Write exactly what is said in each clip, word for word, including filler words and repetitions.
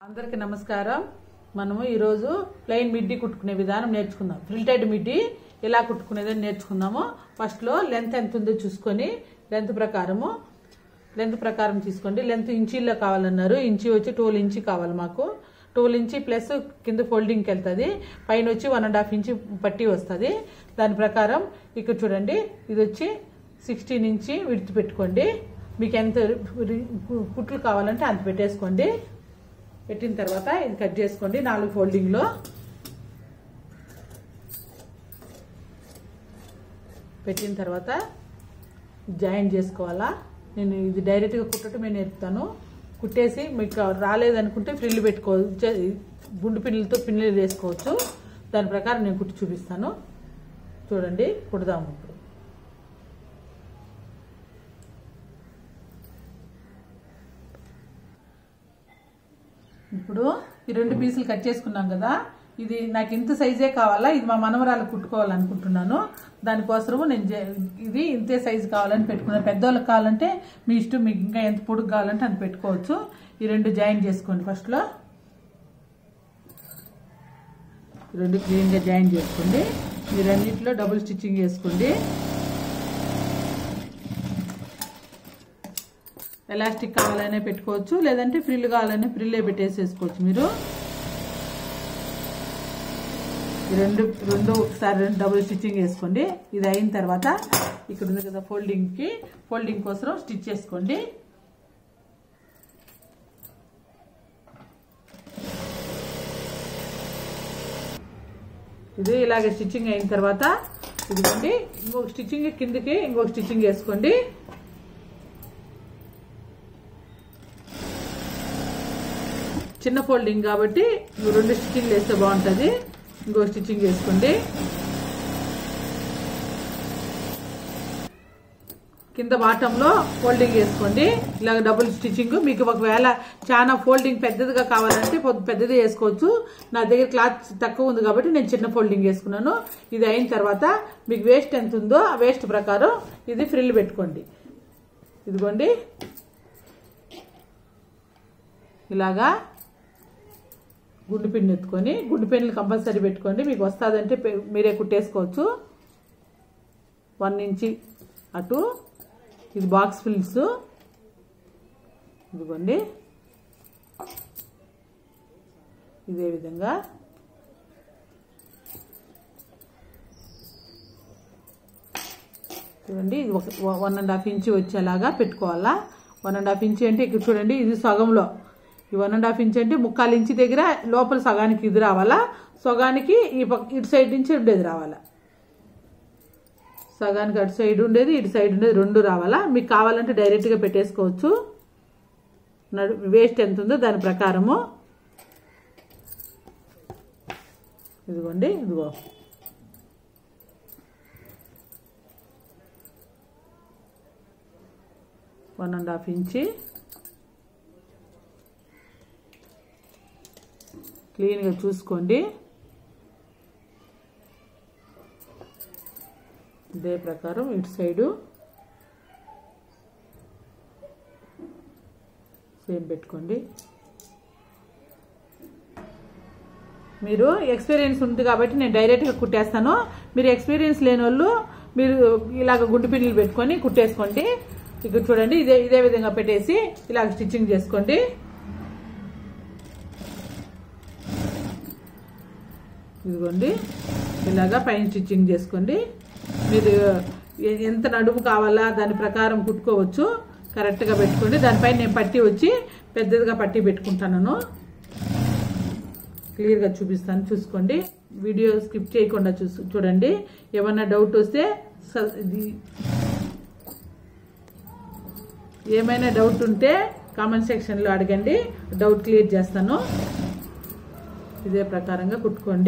అందరికీ నమస్కారం. మనము ఈ రోజు ప్లెయిన్ మిడ్డీ కుట్టుకునే విధానం నేర్చుకుందాం. ఫ్రిల్టెడ్ మిడ్డీ ఎలా కుట్టుకునేదని నేర్చుకుందాము. ఫస్ట్ లో లెంత్ ఎంత ఉందో చూసుకొని లెంత్ ప్రకారము లెంత్ ప్రకారం తీసుకోండి. లెంత్ ఇంచీల్లో కావాలన్నారు. ఇంచీ వచ్చి ట్వెల్వ్ ఇంచీ కావాలి మాకు. ట్వెల్వ్ ఇంచీ ప్లస్ కింద ఫోల్డింగ్కి వెళ్తుంది. పైన వచ్చి వన్ అండ్ హాఫ్ ఇంచీ పట్టి వస్తుంది. దాని ప్రకారం ఇక్కడ చూడండి, ఇది వచ్చి సిక్స్టీన్ ఇంచీ విడ్త్ పెట్టుకోండి. మీకు ఎంత కుట్లు కావాలంటే అంత పెట్టేసుకోండి. పెట్టిన తర్వాత ఇది కట్ చేసుకోండి నాలుగు ఫోల్డింగ్లో. పెట్టిన తర్వాత జాయిన్ చేసుకోవాలా. నేను ఇది డైరెక్ట్గా కుట్టడమే నేర్పుతాను. కుట్టేసి మీకు రాలేదనుకుంటే ఫ్రిల్లు పెట్టుకోవచ్చు, గుండు పిన్నులతో పిన్నులు వేసుకోవచ్చు. దాని ప్రకారం నేను కుట్టి చూపిస్తాను. చూడండి, కుడదాము. ఇప్పుడు ఇప్పుడు ఈ రెండు పీసులు కట్ చేసుకున్నాం కదా, ఇది నాకు ఇంత సైజే కావాలా. ఇది మా మనవరాలు కుట్టుకోవాలనుకుంటున్నాను. దానికోసము నేను ఇది ఇంతే సైజు కావాలని పెట్టుకున్నాను. పెద్దవాళ్ళకి కావాలంటే మీ ఇష్టం, మీకు ఇంకా ఎంత పొడుగు కావాలంటే అంత పెట్టుకోవచ్చు. ఈ రెండు జాయిన్ చేసుకోండి. ఫస్ట్లో రెండు క్లీన్గా జాయిన్ చేసుకోండి. ఈ రెండింటిలో డబుల్ స్టిచ్చింగ్ చేసుకోండి. ఎలాస్టిక్ కావాలనే పెట్టుకోవచ్చు, లేదంటే ఫ్రిల్ కావాలనే ఫ్రిల్లే పెట్టేసేసుకోవచ్చు. మీరు రెండు రెండు ఒకసారి రెండు డబుల్ స్టిచ్చింగ్ వేసుకోండి. ఇది అయిన తర్వాత ఇక్కడ ఉంది కదా ఫోల్డింగ్కి, ఫోల్డింగ్ కోసం స్టిచ్ చేసుకోండి. ఇది ఇలాగే స్టిచ్చింగ్ అయిన తర్వాత ఇదిగోండి, ఇంకొక స్టిచ్చింగ్ కిందకి ఇంకొక స్టిచ్చింగ్ వేసుకోండి. చిన్న ఫోల్డింగ్ కాబట్టి రెండు స్టిచ్చింగ్ వేస్తే బాగుంటుంది. ఇంకో స్టిచ్చింగ్ వేసుకోండి. కింద బాటంలో ఫోల్డింగ్ వేసుకోండి. ఇలాగ డబుల్ స్టిచ్చింగ్. మీకు ఒకవేళ చాలా ఫోల్డింగ్ పెద్దదిగా కావాలంటే పెద్దది వేసుకోవచ్చు. నా దగ్గర క్లాత్ తక్కువ ఉంది కాబట్టి నేను చిన్న ఫోల్డింగ్ వేసుకున్నాను. ఇది అయిన తర్వాత మీకు వేస్ట్ ఎంత ఉందో ఆ వేస్ట్ ప్రకారం ఇది ఫ్రిల్ పెట్టుకోండి. ఇదిగోండి, ఇలాగా గుండు పిన్ను ఎత్తుకొని, గుండు పిన్నులు కంపల్సరీ పెట్టుకోండి. మీకు వస్తుందంటే మీరే కుట్టేసుకోవచ్చు. వన్ ఇంచి అటు. ఇది బాక్స్ ఫిల్స్. ఇదిగోండి, ఇదే విధంగా చూడండి. ఇది ఒక వన్ అండ్ హాఫ్ ఇంచి వచ్చేలాగా పెట్టుకోవాలా. వన్ అండ్ హాఫ్ ఇంచి అంటే ఇక్కడ చూడండి, ఇది సగంలో. ఈ వన్ అండ్ హాఫ్ ఇంచ్ అంటే ముక్కాలు ఇంచి దగ్గర లోపల సగానికి ఇది రావాలా, సగానికి ఈ ఇటు సైడ్ నుంచి ఉండేది రావాలా. సగానికి అటు సైడ్ ఉండేది ఇటు సైడ్ ఉండేది రెండు రావాలా. మీకు కావాలంటే డైరెక్ట్గా పెట్టేసుకోవచ్చు. వేస్ట్ ఎంత ఉందో దాని ప్రకారము. ఇదిగోండి, ఇదిగో వన్ అండ్ హాఫ్ ఇంచి క్లీన్గా చూసుకోండి. ఇదే ప్రకారం ఇటు సైడు సేమ్ పెట్టుకోండి. మీరు ఎక్స్పీరియన్స్ ఉంది కాబట్టి నేను డైరెక్ట్గా కుట్టేస్తాను. మీరు ఎక్స్పీరియన్స్ లేని వాళ్ళు మీరు ఇలాగ గుండు పిన్నులు పెట్టుకొని కుట్టేసుకోండి. ఇక్కడ చూడండి, ఇదే ఇదే విధంగా పెట్టేసి ఇలాగ స్టిచ్చింగ్ చేసుకోండి. ఇదిగోండి, ఇలాగా పైన స్టిచ్చింగ్ చేసుకోండి. మీరు ఎంత నడుము కావాలా దాని ప్రకారం కుట్టుకోవచ్చు. కరెక్ట్గా పెట్టుకోండి. దానిపైన నేను పట్టి వచ్చి పెద్దదిగా పట్టి పెట్టుకుంటాను. క్లియర్గా చూపిస్తాను, చూసుకోండి. వీడియో స్కిప్ చేయకుండా చూ చూడండి. ఏమన్నా డౌట్ వస్తే ఏమైనా డౌట్ ఉంటే కామెంట్ సెక్షన్లో అడగండి, డౌట్ క్లియర్ చేస్తాను. ఇదే ప్రకారంగా కుట్టుకోండి.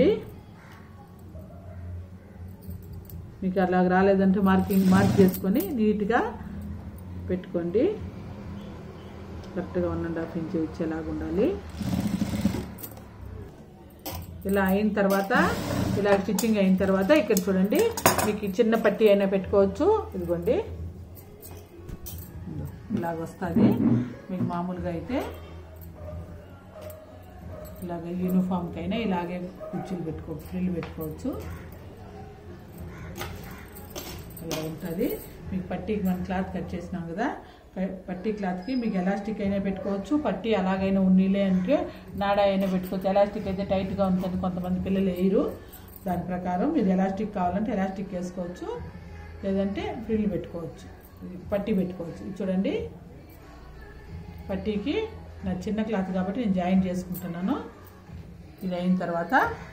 మీకు అలా రాలేదంటే మార్కింగ్ మార్క్ చేసుకొని నీట్గా పెట్టుకోండి. కరెక్ట్గా వన్ అండ్ హాఫ్ ఇంచ్ వచ్చేలాగా ఉండాలి. ఇలా అయిన తర్వాత ఇలా స్టిచ్చింగ్ అయిన తర్వాత ఇక్కడ చూడండి, మీకు చిన్న పట్టీ అయినా పెట్టుకోవచ్చు. ఇదిగోండి, ఇలాగ వస్తుంది. మీకు మామూలుగా అయితే ఇలాగే యూనిఫామ్కైనా ఇలాగే కుర్చీలు పెట్టుకో ఫ్రిల్ పెట్టుకోవచ్చు. ఇలా ఉంటుంది. మీకు పట్టీకి మనం క్లాత్ కట్ చేసినాం కదా, పట్టీ క్లాత్కి మీకు ఎలాస్టిక్ అయినా పెట్టుకోవచ్చు, పట్టీ అలాగైనా ఉన్నీలే అంటే నాడా అయినా పెట్టుకోవచ్చు. ఎలాస్టిక్ అయితే టైట్గా ఉంటుంది, కొంతమంది పిల్లలు వేయరు. దాని ప్రకారం మీరు ఎలాస్టిక్ కావాలంటే ఎలాస్టిక్ వేసుకోవచ్చు, లేదంటే ఫ్రిల్ పెట్టుకోవచ్చు, పట్టీ పెట్టుకోవచ్చు. ఇది చూడండి, పట్టీకి నా చిన్న క్లాత్ కాబట్టి నేను జాయిన్ చేసుకుంటున్నాను. ఇది అయిన తర్వాత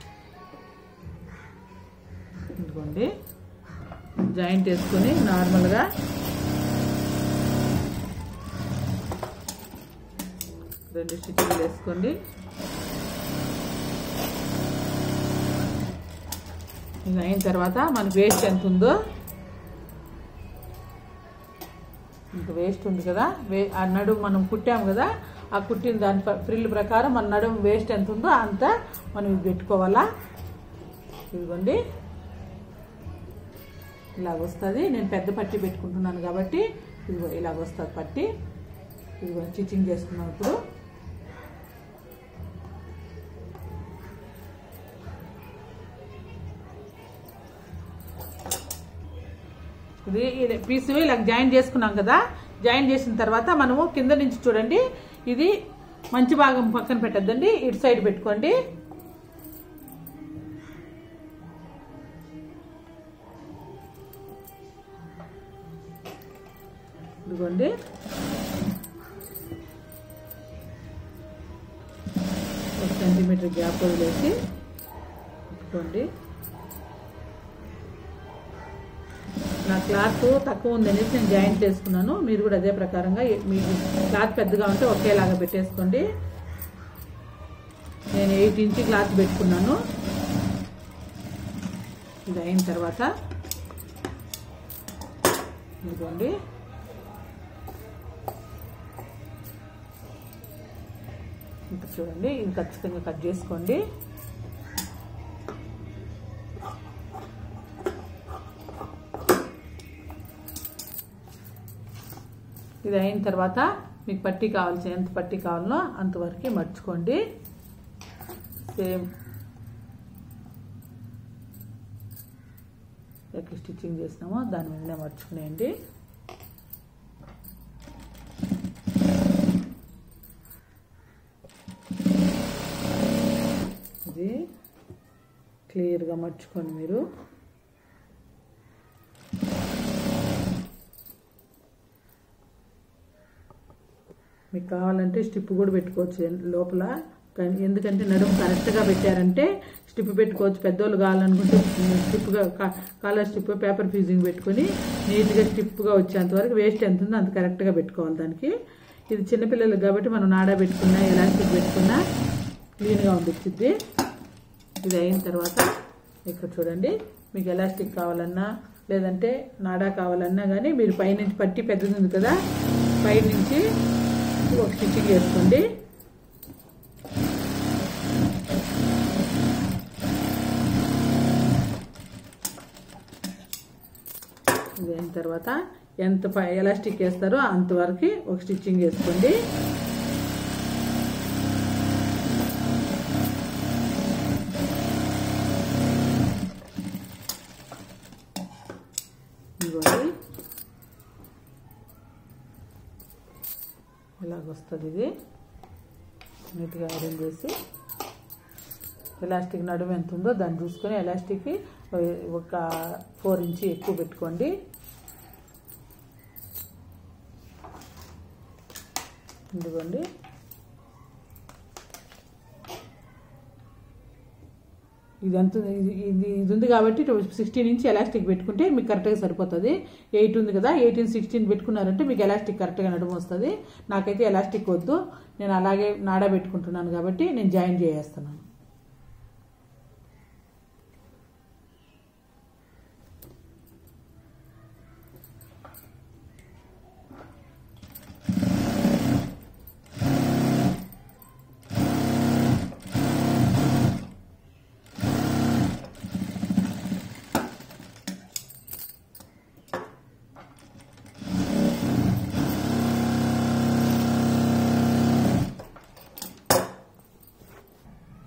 ఇదిగోండి జాయింట్ వేసుకొని నార్మల్గా రెండు స్టిచ్లు వేసుకోండి. ఇది అయిన తర్వాత మనకి వేస్ట్ ఎంత ఉందో, ఇంకా వేస్ట్ ఉంది కదా, వే ఆ నడుము మనం కుట్టాము కదా, ఆ కుట్టిన దాని ఫ్రిల్ ప్రకారం మన నడుము వేస్ట్ ఎంత ఉందో అంత మనం పెట్టుకోవాలా. ఇదిగోండి ఇలాగ వస్తుంది. నేను పెద్ద పట్టీ పెట్టుకుంటున్నాను కాబట్టి ఇదిగో ఇలాగ వస్తుంది పట్టీ. ఇదిగో స్టిచ్చింగ్ చేసుకున్నాం. ఇప్పుడు ఇది పీసు ఇలా జాయిన్ చేసుకున్నాం కదా, జాయిన్ చేసిన తర్వాత మనము కింద నుంచి చూడండి, ఇది మంచి భాగం పక్కన పెట్టద్దండి, ఇటు సైడ్ పెట్టుకోండి. ఇదిగోండి ఒక సెంటీమీటర్ గ్యాప్ వదిలేసి పెట్టుకోండి. నా క్లాత్ తక్కువ ఉందనేసి నేను జాయింట్ చేసుకున్నాను. మీరు కూడా అదే ప్రకారంగా మీ క్లాత్ పెద్దగా ఉంటే ఒకేలాగా పెట్టేసుకోండి. నేను ఎయిట్ ఇంచ్ క్లాత్ పెట్టుకున్నాను. ఇది అయిన తర్వాత ఇదిగోండి ఇంకా చూడండి, ఇది ఖచ్చితంగా కట్ చేసుకోండి. ఇది అయిన తర్వాత మీకు పట్టీ కావాల్సిన ఎంత పట్టీ కావాలో అంతవరకు మర్చుకోండి. సేమ్ ఎక్కడ స్టిచ్చింగ్ చేసినామో దాని మీదనే మర్చుకునేయండి. ఇది క్లియర్గా మర్చుకోండి. మీరు మీకు కావాలంటే స్టిప్ కూడా పెట్టుకోవచ్చు లోపల, కానీ ఎందుకంటే నడుము కరెక్ట్గా పెట్టారంటే స్టిప్ పెట్టుకోవచ్చు. పెద్దోళ్ళు కావాలనుకుంటే స్టిప్గా కాలర్ స్టిప్ పేపర్ ఫ్యూజింగ్ పెట్టుకొని నీట్గా స్టిప్గా వచ్చేంతవరకు వేస్ట్ ఎంత ఉందో అంత కరెక్ట్గా పెట్టుకోవాలి దానికి. ఇది చిన్నపిల్లలకు కాబట్టి మనం నాడా పెట్టుకున్నా ఎలాస్టిక్ పెట్టుకున్నా క్లీన్గా ఉంటుంది. ఇది అయిన తర్వాత ఇక్కడ చూడండి, మీకు ఎలాస్టిక్ కావాలన్నా లేదంటే నాడా కావాలన్నా కానీ మీరు పైనుంచి పట్టి పెద్దది ఉంది కదా, పైనుంచి ఒక స్టిచ్చింగ్ వేసుకోండి. ఇది అయిన తర్వాత ఎంత ఎలాస్టిక్ వేస్తారో అంతవరకు ఒక స్టిచ్చింగ్ వేసుకోండి. ఇవ్వండి ఇలాగ వస్తుంది. ఇది నీట్గా అరేంజ్ చేసి ఎలాస్టిక్ నడుము ఎంత ఉందో దాన్ని చూసుకొని ఎలాస్టిక్ ఒక ఫోర్ ఇంచ్ ఎక్కువ పెట్టుకోండి. ఇదిగోండి ఇది ఎంత ఇది ఇది ఉంది కాబట్టి సిక్స్టీన్ ఇంచ్ ఎలాస్టిక్ పెట్టుకుంటే మీకు కరెక్ట్గా సరిపోతుంది. ఎయిట్ ఉంది కదా, ఎయిటీన్ సిక్స్టీన్ పెట్టుకున్నారంటే మీకు ఎలాస్టిక్ కరెక్ట్గా నడుము వస్తుంది. నాకైతే ఎలాస్టిక్ వద్దు, నేను అలాగే నాడా పెట్టుకుంటున్నాను కాబట్టి నేను జాయిన్ చేసేస్తున్నాను.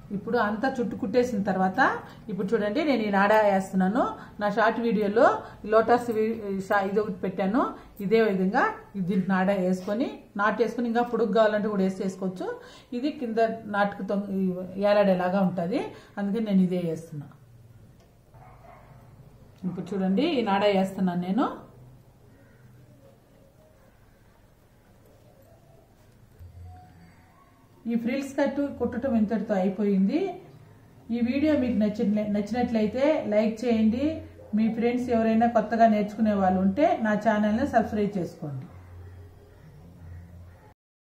ఇప్పుడు అంతా చుట్టు కుట్టేసిన తర్వాత ఇప్పుడు చూడండి నేను ఈ నాడా వేస్తున్నాను. నా షార్ట్ వీడియోలో లోటస్ ఇది ఒకటి పెట్టాను. ఇదే విధంగా దీనికి నాడా వేసుకొని నాటు వేసుకొని ఇంకా పొడుగు కావాలంటే కూడా వేసి వేసుకోవచ్చు. ఇది కింద నాటుకు ఏలాడేలాగా ఉంటుంది, అందుకని నేను ఇదే వేస్తున్నా. ఇప్పుడు చూడండి ఈ నాడా వేస్తున్నాను నేను. ఈ ఫ్రిల్స్ కట్ కుట్టడం ఇంతటితో అయిపోయింది. ఈ వీడియో మీకు నచ్చిన నచ్చినట్లయితే లైక్ చేయండి. మీ ఫ్రెండ్స్ ఎవరైనా కొత్తగా నేర్చుకునే వాళ్ళు ఉంటే నా ఛానల్ని సబ్స్క్రైబ్ చేసుకోండి.